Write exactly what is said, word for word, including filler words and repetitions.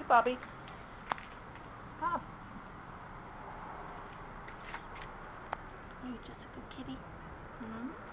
Bobby. Oh. Are you just a good kitty? Mm-hmm.